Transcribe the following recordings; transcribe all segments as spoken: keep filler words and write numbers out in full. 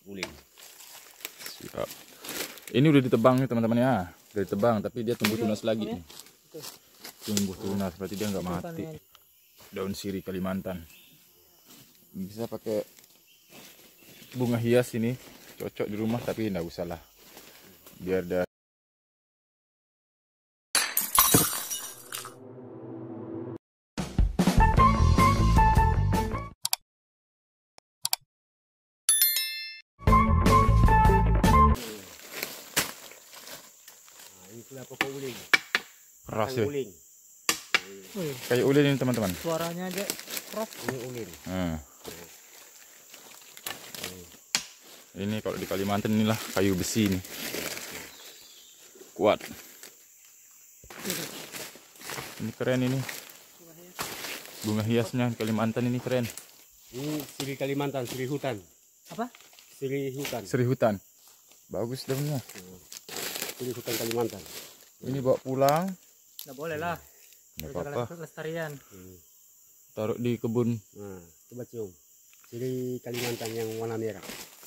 ulin. Siap. Ini udah ditebang nih teman-teman ya. Udah ditebang tapi dia tumbuh tunas lagi nih. Tumbuh tunas berarti dia nggak mati. Daun sirih Kalimantan. Bisa pakai bunga hias ini, cocok di rumah tapi nggak usah lah. Biar dah. Itulah pokok ulin. Keras ya. Ulin. Kayak ulin ini teman-teman. Suaranya aja keras. Ini ulin. Hmm. Ini kalau di Kalimantan inilah kayu besi nih. Kuat. Ini keren ini. Bunga hiasnya Kalimantan ini keren. Ini sirih Kalimantan, sirih hutan. Apa? Sirih hutan. Sirih hutan. Bagus daunnya. Sirih hutan Kalimantan. Ini bawa pulang. Nggak boleh lah. Nggak apa-apa. Lestarian. Hmm. Taruh di kebun. Nah, coba cium. Sirih Kalimantan yang warna merah.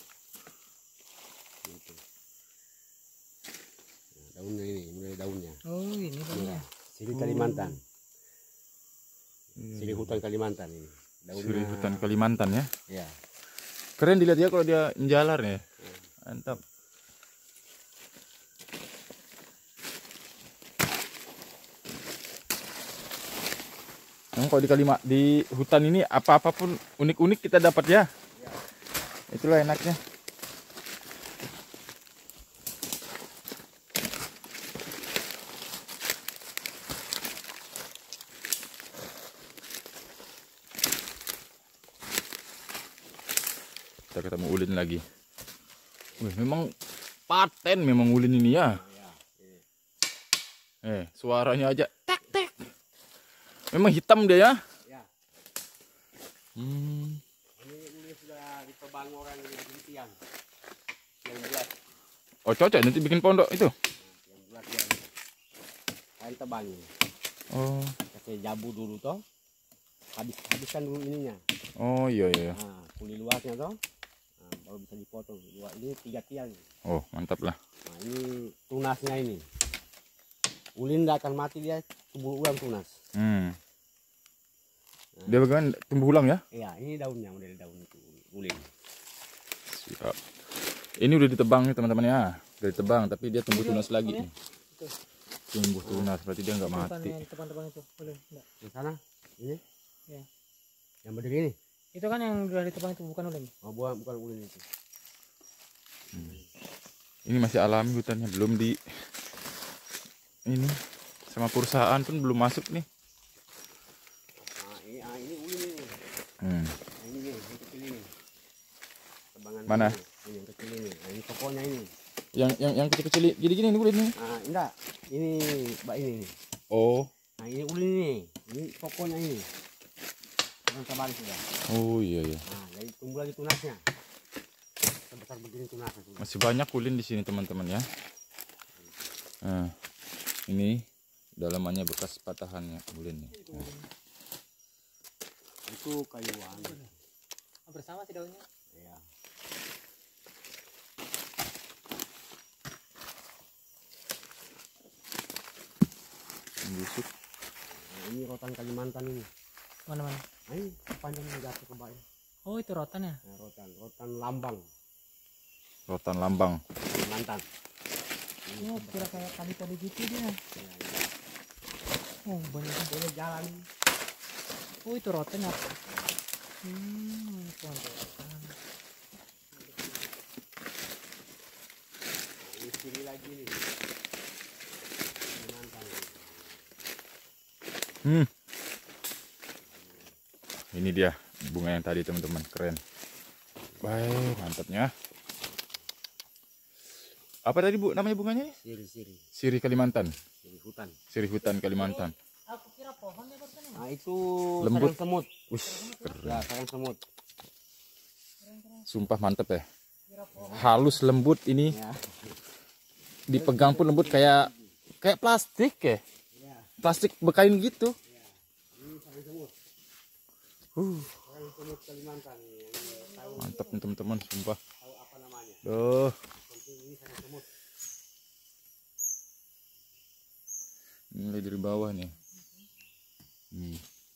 Gitu. Nah, daunnya ini, mulai daunnya. Oh ini daunnya. Sirih Kalimantan. Sirih hutan Kalimantan ini. Daunnya. Sirih hutan Kalimantan ya. Ya. Keren dilihat ya kalau dia menjalar ya. Mantap. Nah, kalau di Kalima, di hutan ini apa-apapun unik-unik kita dapat ya. Itulah enaknya. Kita ketemu ulin lagi. Wih, memang paten memang ulin ini ya. Eh, suaranya aja tek tek. Memang hitam dia ya. Ya. Hmm. Ini ini sudah ditebang orang di Bintian. Yang buat, Oh cocok nanti bikin pondok itu. yang buat yang kain tebang ini. Oh. Kasih jabu dulu toh. Habis habiskan dulu ininya. Oh iya iya. Nah, kulit luarnya toh. Nah, baru bisa dipotong. Dua ini tiga tiang. Oh mantap lah. Nah, ini tunasnya ini. Ulin tidak akan mati, dia tumbuh ulang tunas. Hmm. Dia bagaimana tumbuh ulang ya? Iya, ini daunnya, model daun itu ulin. Siap. Ini udah ditebang nih teman-teman ya. Udah ditebang tapi dia tumbuh tunas lagi nih. Tumbuh tunas berarti dia nggak mati. Teman-teman itu boleh enggak? Di sana, ini. Ya. Yang berdiri ini. Itu kan yang udah ditebang itu bukan ulin. Oh, bukan bukan ulin itu. Hmm. Ini masih alami hutannya, belum di ini sama perusahaan pun belum masuk nih. Nah, ini ah, ini ulin ini. Hmm. Nah, ini nih, yang kecil ini. Tebangan Mana? Ini, ini yang kecil ini. Nah, ini pokoknya ini. Yang yang yang kecil-kecil gini-gini ini ulin nih. Ah, enggak. Ini mbak ini nih. Oh. Nah, ini ulin ini. Ini pokoknya ini. Yang terbalik sudah. Oh iya iya. Nah, jadi tumbuh lagi tunasnya. Sebesar begini tunasnya sudah. Masih banyak ulin di sini teman-teman ya. Nah, ini dalamannya bekas patahannya ulin nih. Nah. Itu kayu wangi. Bersama sih daunnya. Ya. Busuk. Nah, ini rotan Kalimantan ini. Mana-mana? Nah, ini panjangnya jatuh ke bawah. Oh itu rotan ya? Nah, rotan, rotan lambang Rotan lambang. Kalimantan. Oh kira kayak tadi-tadi gitu dia. Ya, ya. Oh banyak. Ini jalan. Oh itu rotan apa? Hmm, itu rotan. Ini sini lagi nih. Kalimantan. Hmm. Ini dia bunga yang tadi teman-teman, keren. Baik, mantapnya. Apa tadi Bu namanya bunganya nih? Siri-siri. Sirih Kalimantan. Siri hutan. Sirih hutan Kalimantan. Aku kira pohon ya barusan ini. Nah, itu Lembut. sarang semut. Wih, keren. Ya, sarang semut. Sumpah mantep ya. Halus lembut ini. Ya. Dipegang pun lembut kayak kayak plastik ya. Ya. Plastik bekain gitu. Ini sarang semut. Uh, Sarang semut Kalimantan. Ini tahu mantap nih teman-teman, sumpah. tahu apa namanya? Duh. Mulai dari bawah nih. Hmm.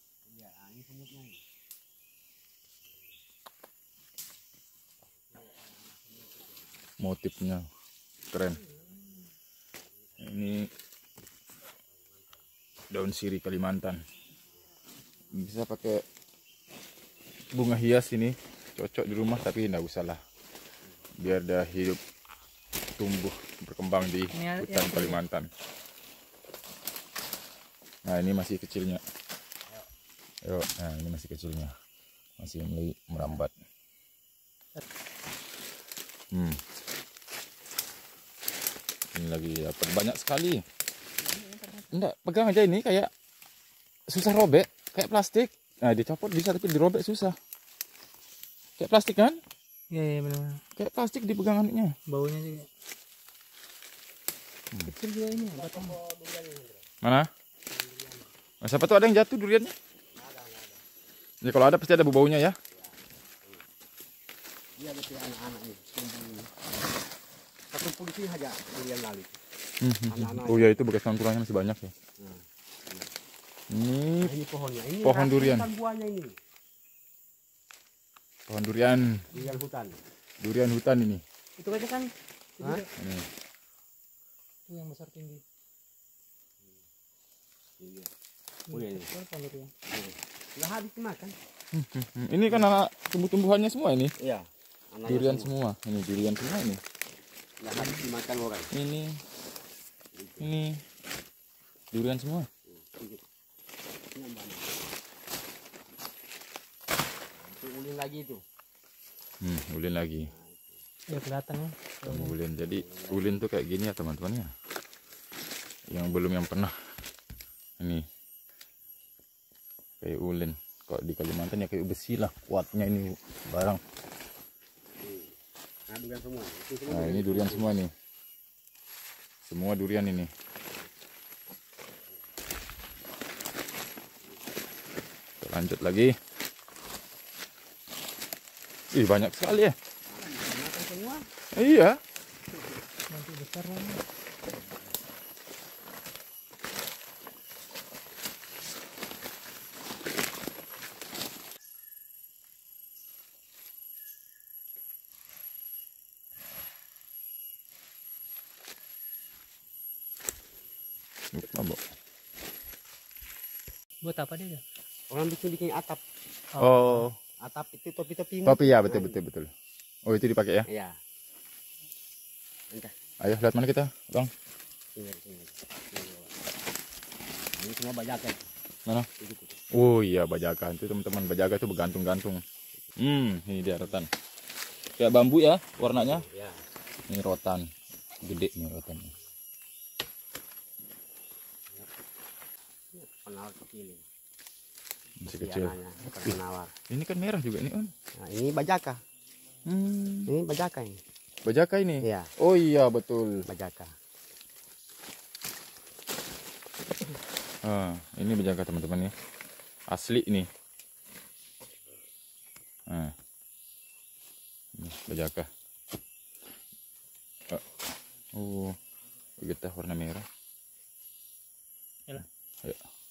Motifnya keren. Ini daun sirih Kalimantan. Bisa pakai bunga hias ini, cocok di rumah, tapi nggak usah lah. Biar dah hidup tumbuh berkembang di Ini hutan yang- Kalimantan. Nah ini masih kecilnya. Yuk, nah ini masih kecilnya, masih mulai merambat. Hmm. Ini lagi dapat banyak sekali. Enggak, pegang aja ini kayak susah robek, kayak plastik. Nah dicopot bisa tapi dirobek susah. Kayak plastik kan? Iya, iya benar. Kayak plastik di pegangannya. Baunya juga. Kecil juga ini batang. Mana? Nah, siapa tuh ada yang jatuh duriannya? Ya kalau ada pasti ada bau-baunya ya. Dia ada anak-anak nih. Satu polisi aja durian lali. Anak-anak. Oh ya itu bekas tangkurannya masih banyak ya. Nah, Ini nah, ini pohonnya. Ini Pohon durian. ratusan buahnya ini. pohon durian, Durian hutan. durian hutan ini. Itu aja kan. Itu Hah? juga. Ini. Itu yang besar tinggi. Iya. Ini Oh, iya, iya. kecil kan durian. Sudah habis dimakan. Hmm, Ini kan anak tumbuh-tumbuhannya semua ini. Iya. Anaknya Durian semua. semua. Ini durian semua ini. Sudah habis dimakan orang. Ini. Ini. Durian semua. Itu ulin lagi itu. Hmm, ulin lagi. Ya kelihatan ya. Kamu ulin. Jadi ulin tuh kayak gini ya teman-teman ya. Yang belum yang pernah. Ini. Kayak ulin. Kalau di Kalimantan ya kayak besi lah kuatnya ini barang. Nah, durian semua. Itu semua Nah ini durian semua nih. Semua durian ini. Kita lanjut lagi. Ih banyak sekali ya. dimakan semua. Iya. Nanti besar lagi. Mabok. Buat apa dia? Orang bikin bikin atap. Oh, Atap itu topi-topi. tapi ya betul betul betul. Oh itu dipakai ya. Iya. Entah. Ayo lihat mana kita, Bang. Sini, sini. Sini. Ini semua bajakan. Mana? Itu, itu. Oh iya bajakan itu teman-teman, bajaga itu bergantung-gantung. Hmm, ini dia rotan. Kayak bambu ya warnanya. Ya. Ini rotan. Gede nih rotan. Penawar kecil. Masih kecil. Anaknya, bukan penawar. Ini kan merah juga nih, On. Nah, ini bajaka. Hmm. Ini bajaka ini. Bajaka ini. Iya, Oh iya betul. bajaka. Ah, ini bajaka teman-teman ya. Asli ini. Ah. Ini bajaka. Ah. Oh, getah warna merah. Yalah. Ayo.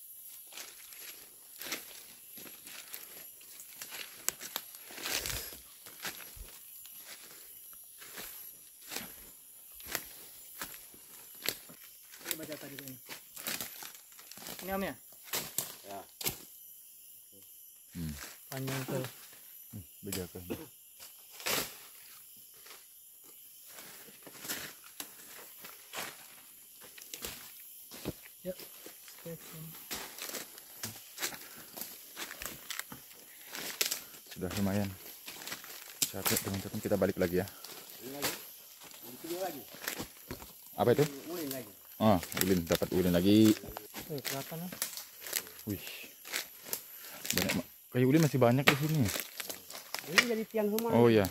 Ini baca tadi ini. Ini Om ya? Ya. Hmm. Panjang tuh. Bajaka. Ya. Stretching. Sudah lumayan. Capek teman-teman, kita balik lagi ya. Ini lagi. Ini kedua lagi. Apa itu? Ulin lagi. Ah, ulin, dapat ulin lagi. Eh, kelihatan ya. Wih. Banyak ma- kayu ulin masih banyak di sini. Ini jadi tiang semua. Oh iya.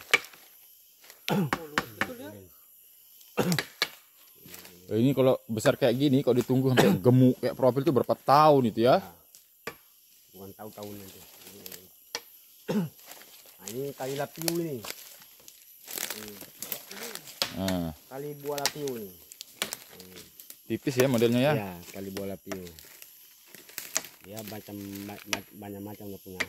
Eh, ini kalau besar kayak gini, kalau ditunggu sampai gemuk kayak profil itu berapa tahun itu ya? Bukan tahu-tahu nanti. Nah, ini tali lapiu ini. Hmm. kali bola piu nih. Tipis ya modelnya ya. Ya, kali bola piu. Ya macam ma ma banyak macam dia punya.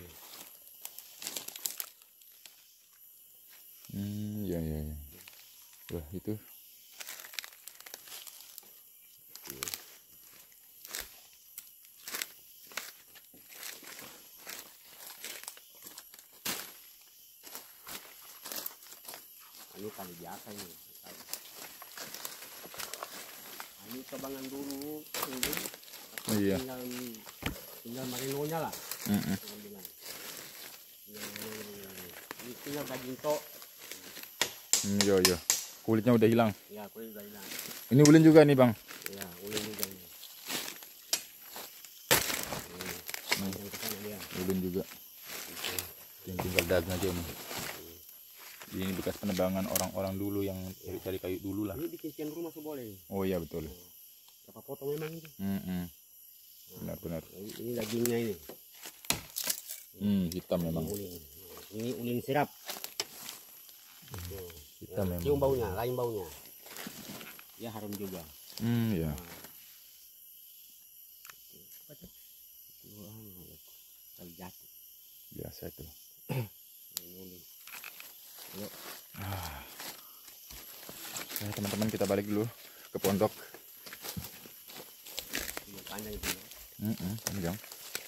Hmm, ya ya ya. Wah, itu. Ini kali biasa ini. Ini kebangan dulu, ini. Oh, iya. Tinggal tinggal marinonya lah. Mm -mm. Ini tinggal daging tok. Hmm, yo yo. Kulitnya udah hilang. Ya, kulit udah hilang. Ini ulin juga nih, Bang. Ya, ulin juga ini. Hmm. Yang kesana dia. Ulin juga. Yang tinggal daging aja nih. Ini bekas penebangan orang-orang dulu yang cari-cari kayu dulu lah. Ini bikin tiang rumah tuh boleh. Oh iya betul. Berapa potong memang itu? Mm -mm. Benar-benar. Ini, ini dagingnya ini. Hmm, hitam memang. Ini ulin. Ini ulin sirap. Hitam memang. Cium baunya, lain baunya. Ya harum juga. Hmm, ya. Kali jatuh. Biasa itu. Ah. Nah, teman-teman kita balik dulu ke pondok. Panjang itu. Mm -mm, panjang.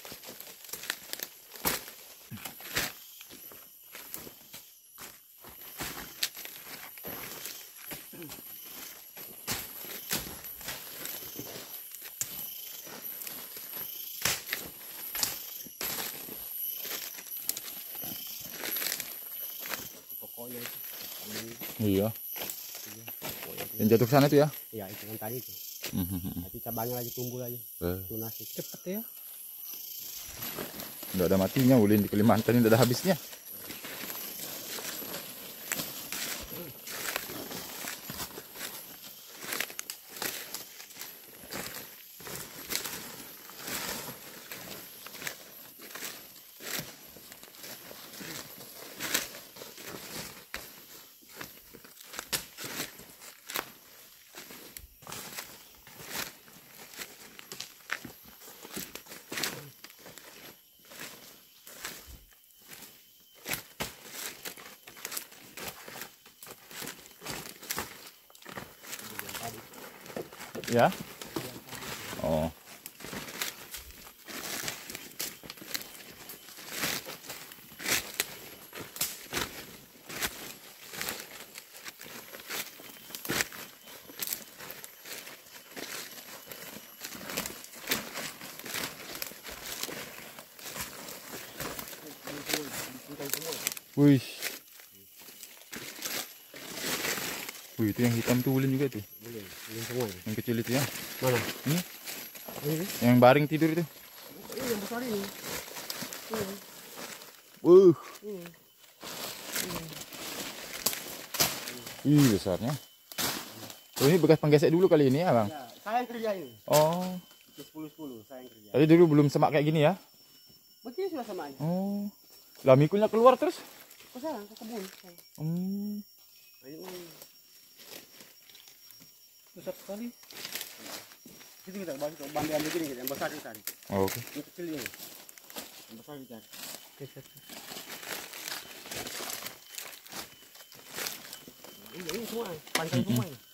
Pokoknya itu. Iya. Yang jatuh ke sana itu ya? Iya, itu kan tadi itu. Mm-hmm. Nanti cabangnya lagi tumbuh lagi. Eh. Tunas itu. Cepet ya. Nggak ada matinya ulin di Kalimantan ini, nggak ada habisnya. Ya? Oh. Wih. Wih, itu yang hitam tuh ulin juga tuh. Ulin, ulin semua. Yang kecil itu ya. Mana? Ini Ini. yang baring tidur itu. Ini yang besar ini. Ini. Uh. Ini. Ih, besarnya. Oh, ini bekas penggesek dulu kali ini ya, Bang? Ya, saya yang kerja ini. Oh. sepuluh sepuluh saya yang kerja. Tadi dulu belum semak kayak gini ya? Begini sudah sama ini. Oh. Lah mikulnya keluar terus? Ke sana, ke kebun. Hmm. Ini Besar sekali. itu kita bahas bandean begini kita, yang besar ditarik. Oh, oke. Yang kecil ini. Yang besar ditarik. Besar. Ini, ini semua, panjang semua ini.